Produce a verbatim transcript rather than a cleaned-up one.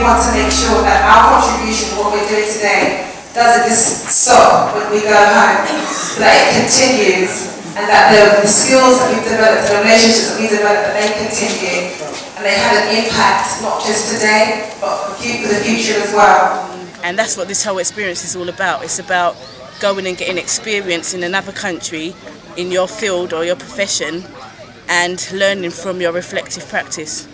want to make sure that our contribution to what we're doing today doesn't just stop when we go home, that it continues, and that the, the skills that we've developed, the relationships that we've developed, that they continue, and they had an impact not just today, but for the future as well. And that's what this whole experience is all about. It's about going and getting experience in another country, in your field or your profession, and learning from your reflective practice.